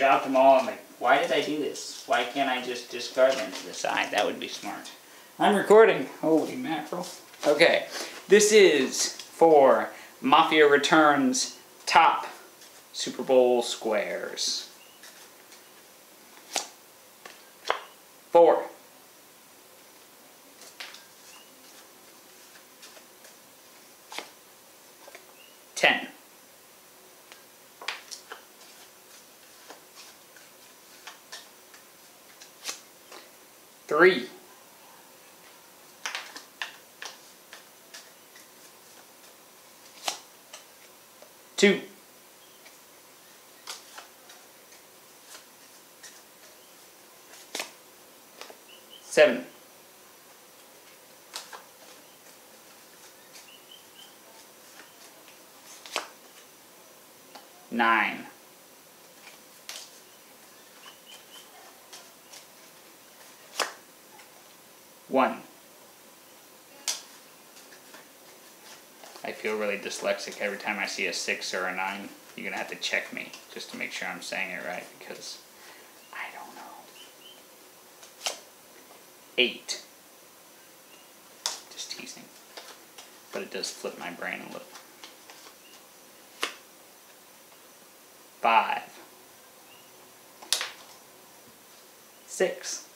dropped them all. I'm like, why did I do this? Why can't I just discard them to the side? That would be smart. I'm recording. Holy mackerel. Okay, this is for Mafia Returns top Super Bowl squares. 4. 10. 3. 2. 7. 9. 1. I feel really dyslexic every time I see a 6 or a 9. You're going to have to check me just to make sure I'm saying it right, because I don't know. 8. Just teasing. But it does flip my brain a little. 5. 6.